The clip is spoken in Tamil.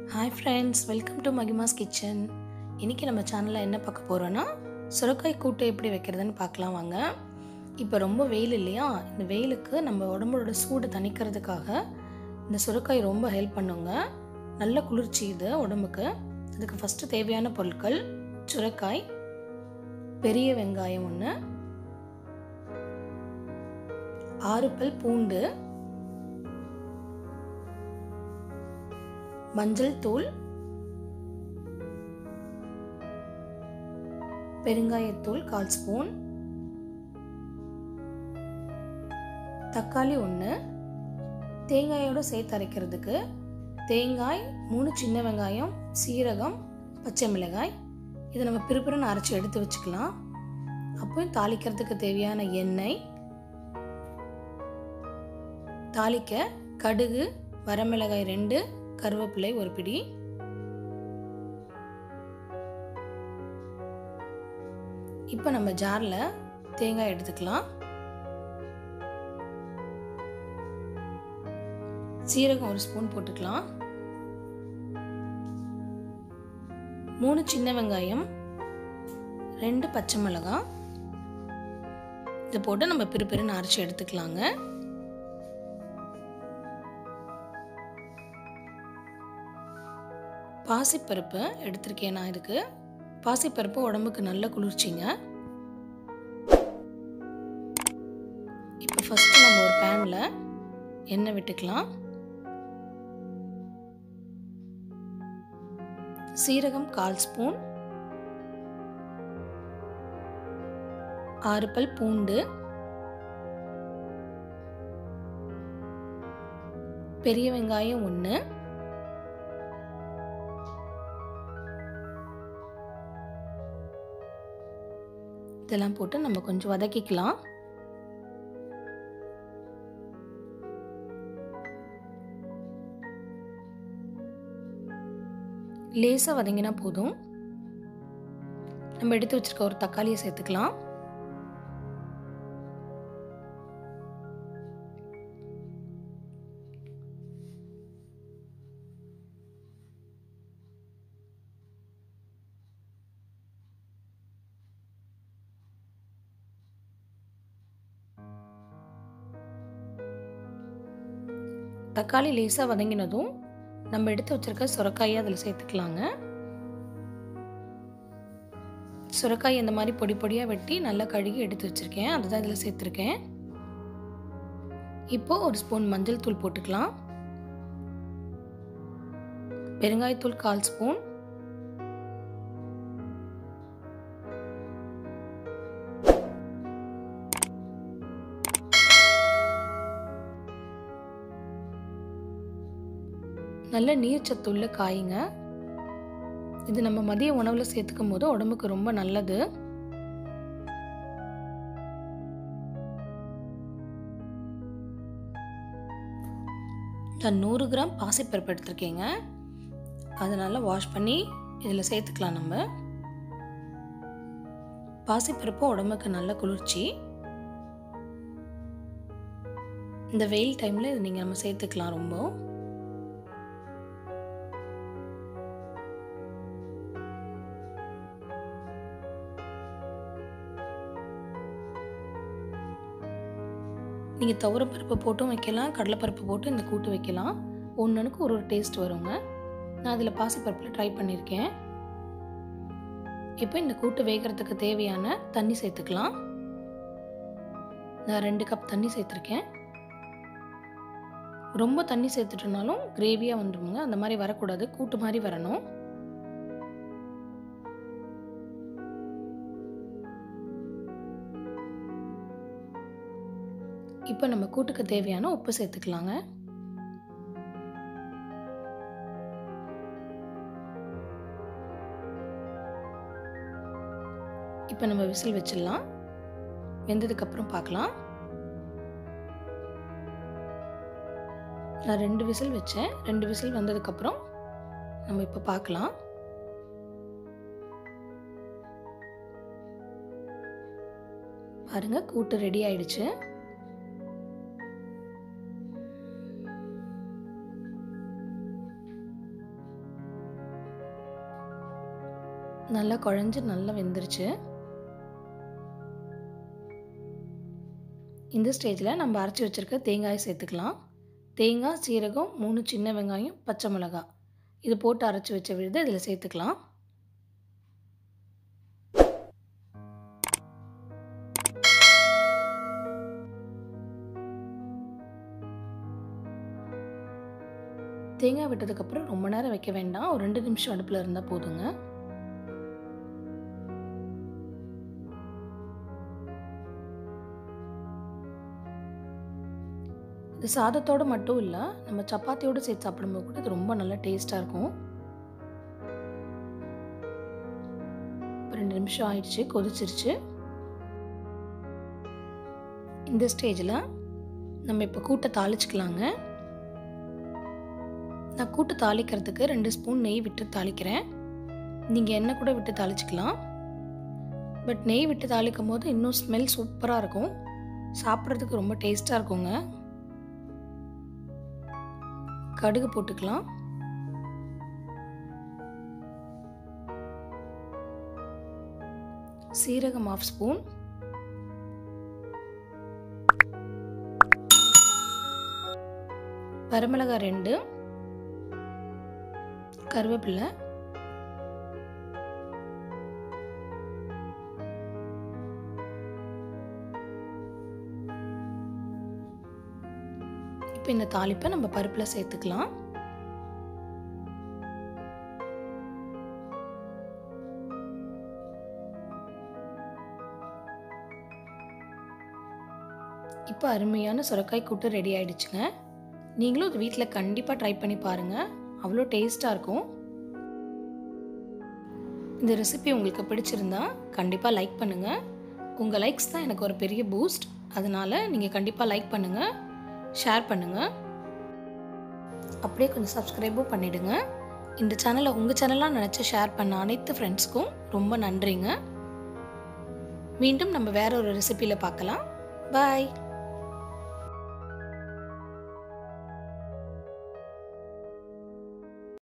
Hi friends, welcome to Mahima's kitchen. இன்றைக்கி நம்ம சேனலில் என்ன பார்க்க போகிறோன்னா, சுரைக்காய் கூட்டு எப்படி வைக்கிறதுன்னு பார்க்கலாம் வாங்க. இப்போ ரொம்ப வெயில் இல்லையா, இந்த வெயிலுக்கு நம்ம உடம்போட சூடு தணிக்கிறதுக்காக இந்த சுரைக்காய் ரொம்ப ஹெல்ப் பண்ணுங்க. நல்ல குளிர்ச்சி இது உடம்புக்கு. அதுக்கு ஃபஸ்ட்டு தேவையான பொருட்கள்: சுரைக்காய், பெரிய வெங்காயம் 1, 6 பல் பூண்டு, மஞ்சள் தூள், பெருங்காயத்தூள் 1/4 ஸ்பூன், தக்காளி 1, தேங்காயோடு சேர்த்து அரைக்கிறதுக்கு தேங்காய், 3 சின்ன வெங்காயம், சீரகம், பச்சை மிளகாய். இதை நம்ம பிறுபிறுன்னு அரைச்சி எடுத்து வச்சுக்கலாம். அப்போ தாளிக்கிறதுக்கு தேவையான எண்ணெய், தாளிக்க கடுகு, வரமிளகாய் 2, கருவேப்பிலை 1 பிடி, இப்போ நம்ம ஜாரில் தேங்காய் எடுத்துக்கலாம். சீரகம் 1 ஸ்பூன் போட்டுக்கலாம். 3 சின்ன வெங்காயம், 2 பச்சை மிளகாய். இதை போட்டு நம்ம பிறுபிறுன்னு அரைச்சி எடுத்துக்கலாங்க. பாசிப்பருப்பு எடுத்திருக்கேன் நான். இதுக்கு பாசிப்பருப்பு உடம்புக்கு நல்ல குளிர்ச்சிங்க. இப்போ ஃபஸ்ட்டு நம்ம ஒரு பேனில் எண்ணெய் விட்டுக்கலாம். சீரகம் 1/4 ஸ்பூன், 6 பல் பூண்டு, பெரிய வெங்காயம் 1, இதெல்லாம் போட்டு நம்ம கொஞ்சம் வதக்கிக்கலாம். லேசாக வதங்கினா போதும். நம்ம எடுத்து வச்சிருக்க ஒரு தக்காளியை சேர்த்துக்கலாம். தக்காளி லேசாக வதங்கினதும் நம்ம எடுத்து வச்சிருக்க சுரைக்காயை அதில் சேர்த்துக்கலாங்க. சுரைக்காய் இந்த மாதிரி பொடி பொடியாக வெட்டி நல்லா கழுகி எடுத்து வச்சுருக்கேன். அதுதான் இதில் சேர்த்துருக்கேன். இப்போது 1 ஸ்பூன் மஞ்சள் தூள் போட்டுக்கலாம். பெருங்காயத்தூள் 1/4 ஸ்பூன், நல்ல நீர் சத்துள்ள காய்ங்க. இது நம்ம மதிய உணவில் சேர்த்துக்கும் போது உடம்புக்கு ரொம்ப நல்லது. நான் 100 கிராம் பாசிப்பருப்பு எடுத்திருக்கேங்க. அதனால் வாஷ் பண்ணி இதில் சேர்த்துக்கலாம். நம்ம பாசிப்பருப்பு உடம்புக்கு நல்ல குளிர்ச்சி. இந்த வெயில் டைமில் இது நீங்கள் நம்ம சேர்த்துக்கலாம். ரொம்ப நீங்கள் துவரப்பருப்பு போட்டும் வைக்கலாம், கடலைப்பருப்பு போட்டு இந்த கூட்டு வைக்கலாம். ஒன்றுக்கு ஒரு டேஸ்ட் வருங்க. நான் அதில் பாசிப்பருப்பில் ட்ரை பண்ணியிருக்கேன். இப்போ இந்த கூட்டு வேகிறதுக்கு தேவையான தண்ணி சேர்த்துக்கலாம். நான் 2 கப் தண்ணி சேர்த்துருக்கேன். ரொம்ப தண்ணி சேர்த்துட்டோம்னாலும் கிரேவியாக வந்துடுங்க. அந்த மாதிரி வரக்கூடாது, கூட்டு மாதிரி வரணும். இப்போ நம்ம கூட்டுக்கு தேவையான உப்பு சேர்த்துக்கலாங்க. இப்போ நம்ம விசில் வச்சிடலாம். வெந்ததுக்கப்புறம் பார்க்கலாம். நான் 2 விசில் வச்சேன். 2 விசில் வந்ததுக்கப்புறம் நம்ம இப்போ பார்க்கலாம். பாருங்கள், கூட்டு ரெடி ஆயிடுச்சு. நல்லா குழஞ்சு நல்லா வெந்துருச்சு. இந்த ஸ்டேஜில் நம்ம அரைச்சி வச்சுருக்க தேங்காயை சேர்த்துக்கலாம். தேங்காய், சீரகம், 3 சின்ன வெங்காயம், பச்சை மிளகாய் இது போட்டு அரைச்சி வச்ச விழுது இதில் சேர்த்துக்கலாம். தேங்காய் விட்டதுக்கப்புறம் ரொம்ப நேரம் வைக்க வேண்டாம். ஒரு 2 நிமிஷம் அடுப்பில் இருந்தால் போதுங்க. இது சாதத்தோடு மட்டும் இல்லை, நம்ம சப்பாத்தியோடு சேர்த்து சாப்பிடும்போது கூட இது ரொம்ப நல்லா டேஸ்ட்டாக இருக்கும். 2 நிமிஷம் ஆயிடுச்சு, கொதிச்சிருச்சு. இந்த ஸ்டேஜில் நம்ம இப்போ கூட்டை தாளிச்சுக்கலாங்க. நான் கூட்டு தாளிக்கிறதுக்கு 2 ஸ்பூன் நெய் விட்டு தாளிக்கிறேன். நீங்கள் எண்ணெய் கூட விட்டு தாளிச்சுக்கலாம். பட் நெய் விட்டு தாளிக்கும் போது இன்னும் ஸ்மெல் சூப்பராக இருக்கும், சாப்பிட்றதுக்கு ரொம்ப டேஸ்ட்டாக இருக்குங்க. கடுகு போட்டுக்கலாம். சீரகம் 1/2 ஸ்பூன், வரமிளகாய் 2, கருவேப்பிலை, இப்போ இந்த தாளிப்பை நம்ம பருப்பில் சேர்த்துக்கலாம். இப்போ அருமையான சுரைக்காய் கூட்டு ரெடி ஆயிடுச்சுங்க. நீங்களும் இது வீட்டில் கண்டிப்பாக ட்ரை பண்ணி பாருங்கள், அவ்வளோ டேஸ்ட்டாக இருக்கும். இந்த ரெசிபி உங்களுக்கு பிடிச்சிருந்தா கண்டிப்பாக லைக் பண்ணுங்கள். உங்கள் லைக்ஸ் தான் எனக்கு ஒரு பெரிய பூஸ்ட். அதனால் நீங்கள் கண்டிப்பாக லைக் பண்ணுங்கள், ஷேர் பண்ணுங்கள், அப்படியே கொஞ்சம் சப்ஸ்கிரைபும் பண்ணிவிடுங்க. இந்த சேனலை உங்கள் சேனலாக நினச்சி ஷேர் பண்ண அனைத்து ஃப்ரெண்ட்ஸ்க்கும் ரொம்ப நன்றிங்க. மீண்டும் நம்ம வேற ஒரு ரெசிபியில் பார்க்கலாம். பாய்.